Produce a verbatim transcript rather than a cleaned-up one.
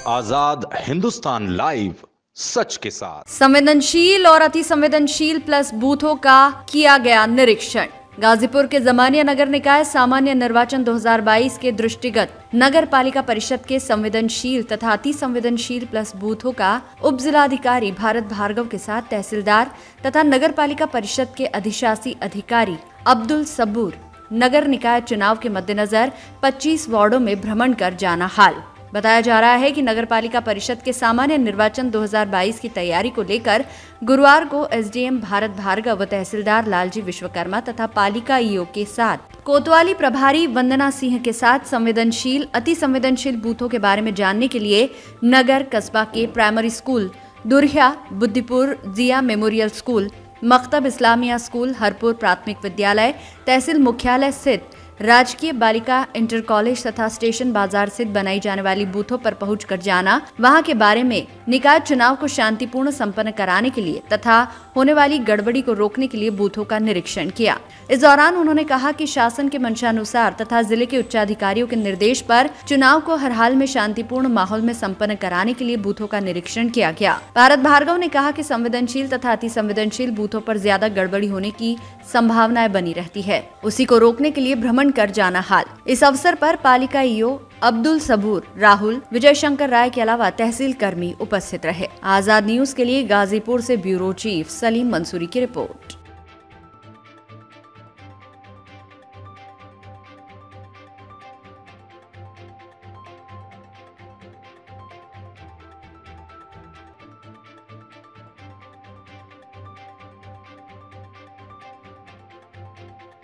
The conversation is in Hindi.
आजाद हिंदुस्तान लाइव, सच के साथ। संवेदनशील और अति संवेदनशील प्लस बूथों का किया गया निरीक्षण। गाजीपुर के जमानिया नगर निकाय सामान्य निर्वाचन दो हज़ार बाईस के दृष्टिगत नगर पालिका परिषद के संवेदनशील तथा अति संवेदनशील प्लस बूथों का उप जिलाधिकारी भारत भार्गव के साथ तहसीलदार तथा नगर पालिका परिषद के अधिशासी अधिकारी अब्दुल सबूर नगर निकाय चुनाव के मद्देनजर पच्चीस वार्डों में भ्रमण कर जाना हाल। बताया जा रहा है कि नगर पालिका परिषद के सामान्य निर्वाचन दो हज़ार बाईस की तैयारी को लेकर गुरुवार को एसडीएम भारत भार्गव व तहसीलदार लालजी विश्वकर्मा तथा पालिका ईओ के साथ कोतवाली प्रभारी वंदना सिंह के साथ संवेदनशील अति संवेदनशील बूथों के बारे में जानने के लिए नगर कस्बा के primary school Durhiya, Buddhipur Jiya memorial school, Maktab Islamia school, Harpur प्राथमिक विद्यालय, तहसील मुख्यालय स्थित राजकीय बालिका इंटर कॉलेज तथा स्टेशन बाजार स्थित बनाई जाने वाली बूथों पर पहुंचकर जाना, वहां के बारे में निकाय चुनाव को शांतिपूर्ण संपन्न कराने के लिए तथा होने वाली गड़बड़ी को रोकने के लिए बूथों का निरीक्षण किया। इस दौरान उन्होंने कहा कि शासन के मंशानुसार तथा जिले के उच्चाधिकारियों के निर्देश पर चुनाव को हर हाल में शांतिपूर्ण माहौल में संपन्न कराने के लिए बूथों का निरीक्षण किया गया। भारत भार्गव ने कहा कि संवेदनशील तथा अति संवेदनशील बूथों पर ज्यादा गड़बड़ी होने की संभावनाएं बनी रहती है, उसी को रोकने के लिए भ्रमण कर जाना हाल। इस अवसर पर पालिका ईओ अब्दुल सबूर, राहुल, विजय शंकर राय के अलावा तहसील कर्मी उपस्थित रहे। आजाद न्यूज के लिए गाजीपुर से ब्यूरो चीफ सलीम मंसूरी की रिपोर्ट।